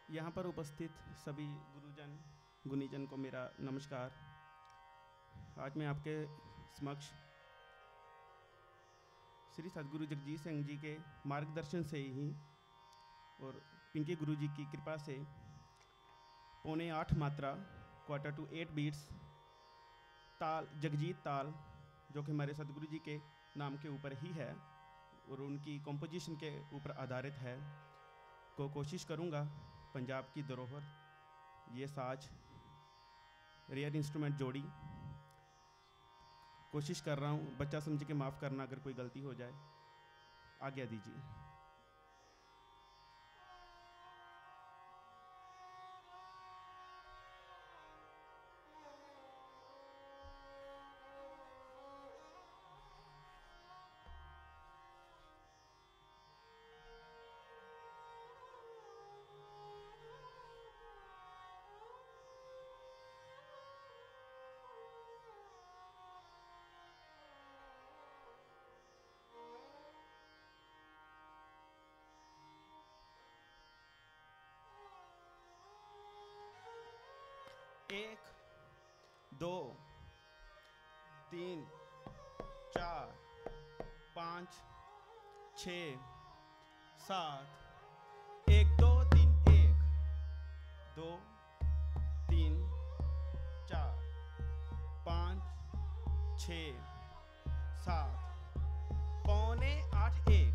यहाँ पर उपस्थित सभी गुरुजन गुनीजन को मेरा नमस्कार। आज मैं आपके समक्ष श्री सद्गुरु जगजीत सिंह जी के मार्गदर्शन से ही और पिंकी गुरु जी की कृपा से 7:45 मात्रा क्वार्टर टू 8 बीट्स ताल जगजीत ताल जो कि हमारे सद्गुरु जी के नाम के ऊपर ही है और उनकी कंपोजिशन के ऊपर आधारित है को कोशिश करूँगा। पंजाब की धरोहर ये साज रेयर इंस्ट्रूमेंट जोड़ी कोशिश कर रहा हूँ। बच्चा समझ के माफ़ करना अगर कोई गलती हो जाए, आज्ञा दीजिए। एक, दो, तीन, चार, पाँच, 6, 7, 1, 2, 3, 1, 2, 3, 4, 5, 6, 7, 7:45 1।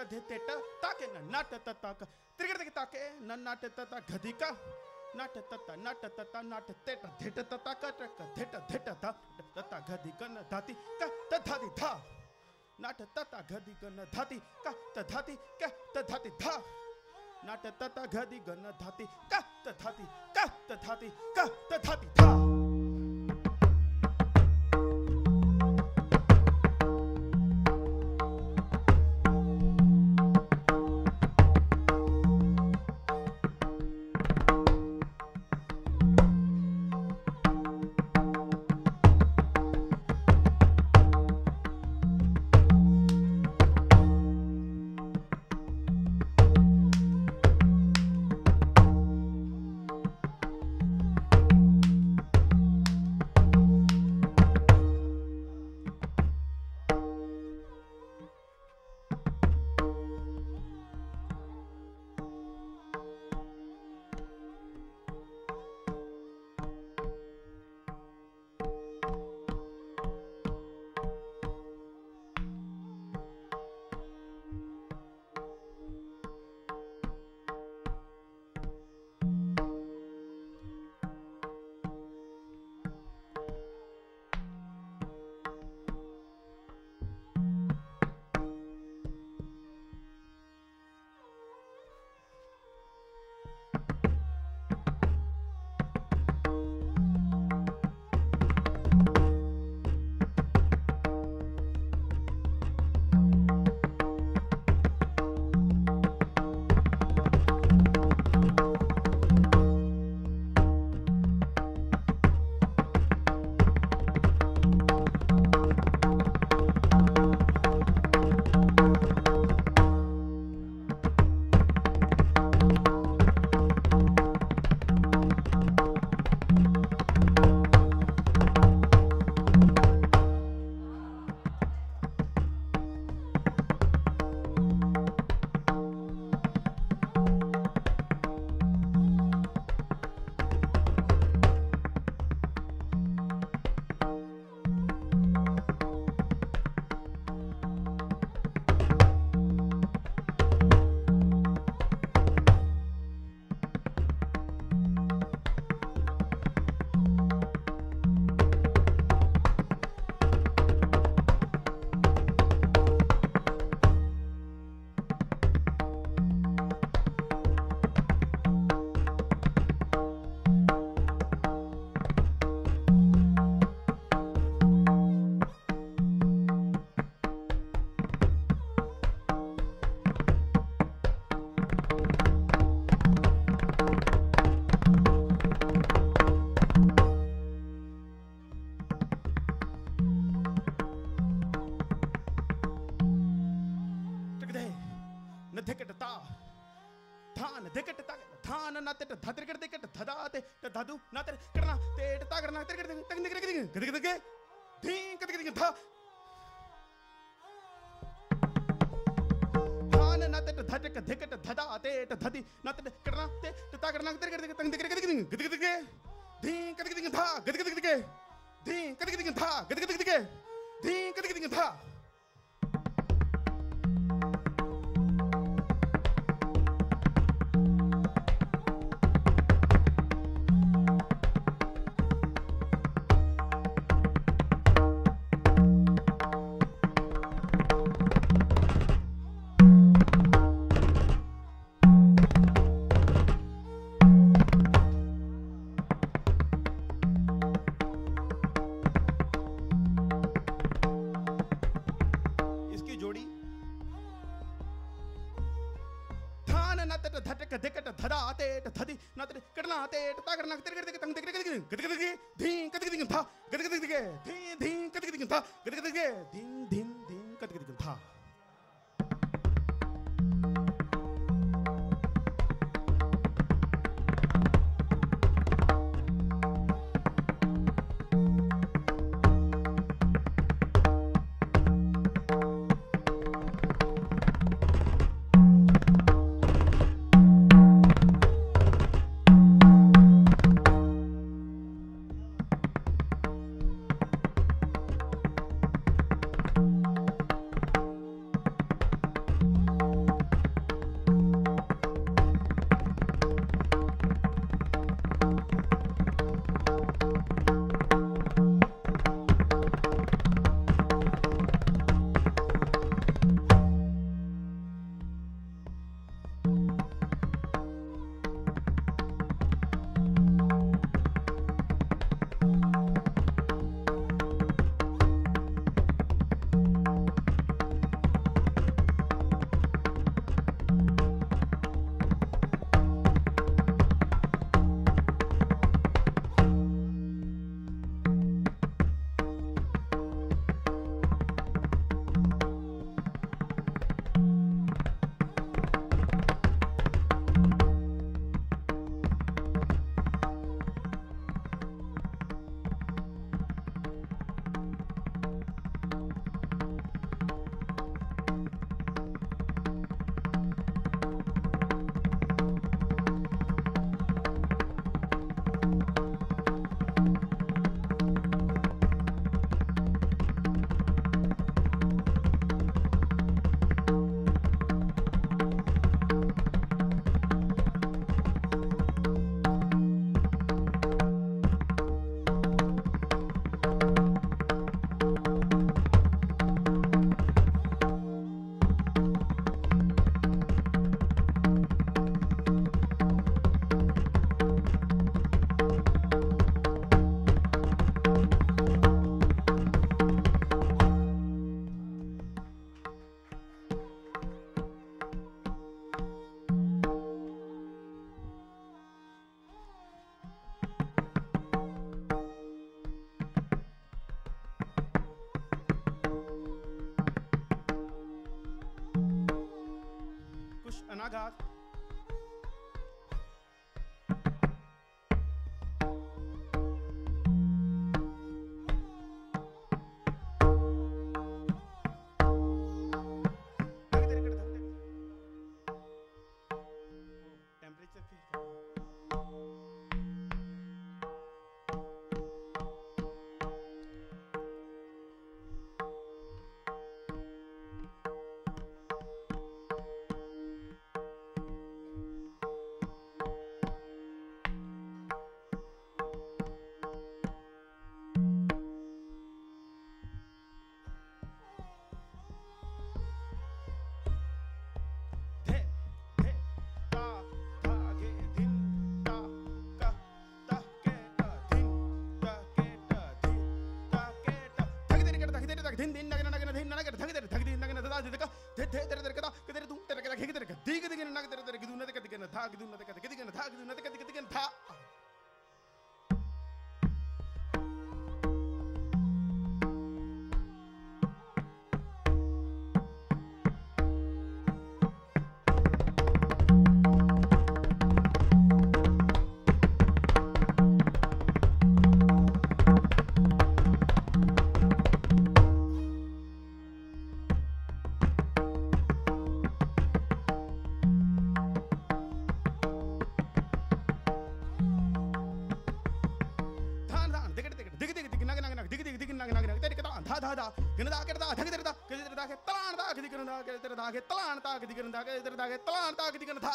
धेते ट ताके न नाट तता त्रिगड़ के ताके न नाट तता घधिका नाट तता नाट तेट धेट तता कट धेट धेट धा तता घधिका न धाति का तधाति धा नाट तता घधिका न धाति का तधाति का तधाति धा नाट तता घधिका न धाति का तधाति का तधाति का तधाति धा। धा दिन दिन नगन नगन दिन नगन धग दर धग दिन नगन दा दिका धे धे दर दर कदा कदर तू तेरे कला खेग दर क दिग दिग नग दर दर गिदु नद कद कन था गिदु नद कद गिदु कन था गिदु नद कद गिदु कन था धा धा गिन दा कर दा धग दर दा कदर दा के तलान दा कदी करन दा कदर दा के तलान दा कदी करन दा कदर दा के तलान दा कदी करन था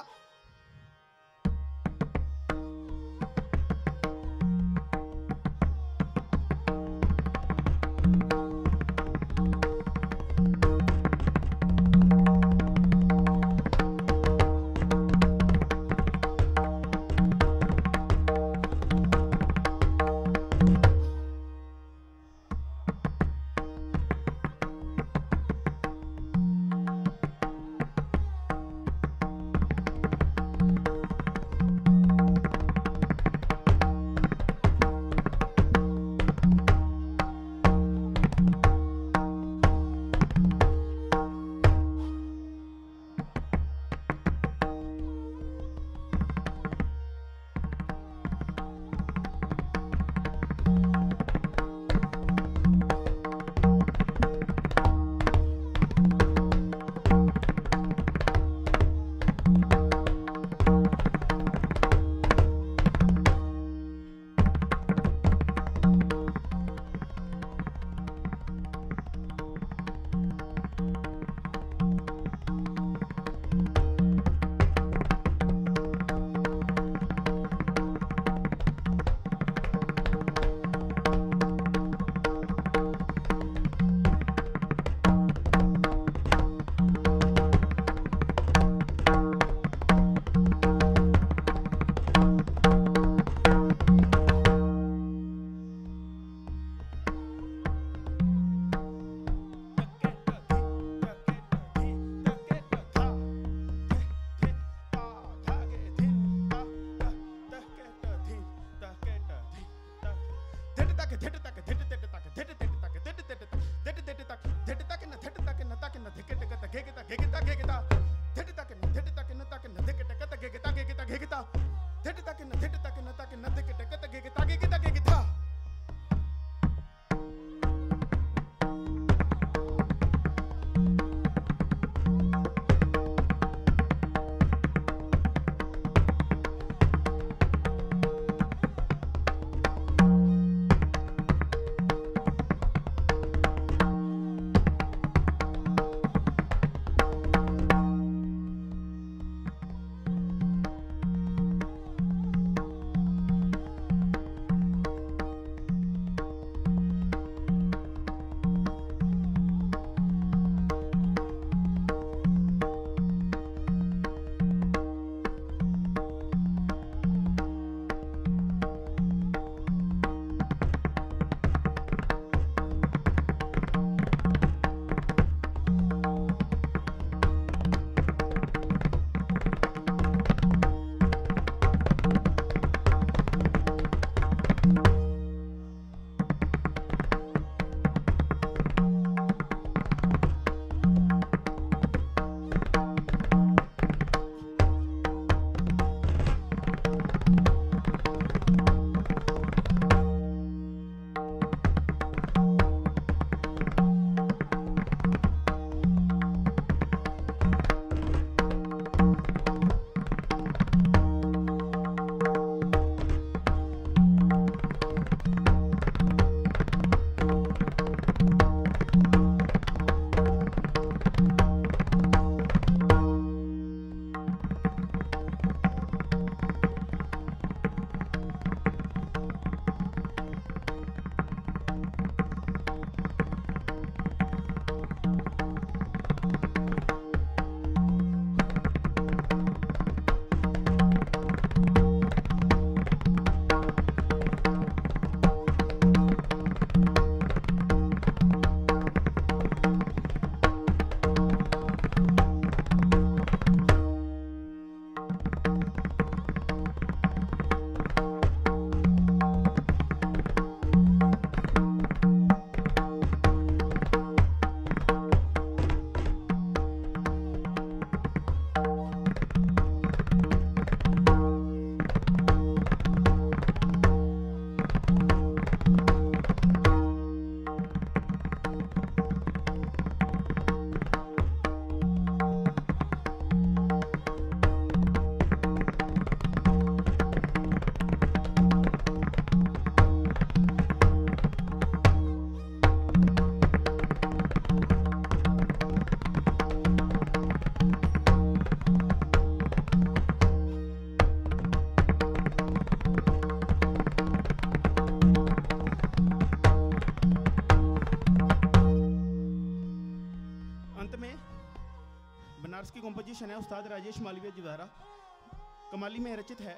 मार्क्स की कंपोजिशन है उस्ताद राजेश मालवीय जी द्वारा, कमाली में रचित है।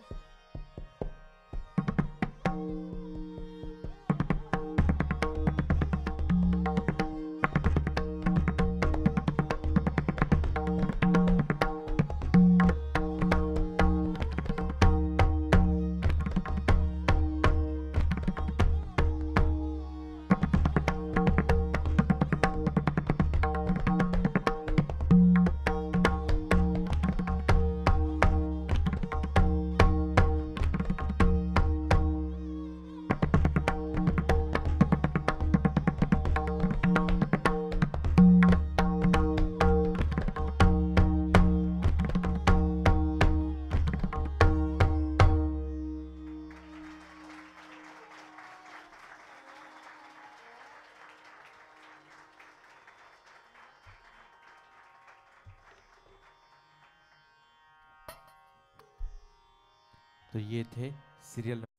तो ये थे सीरियल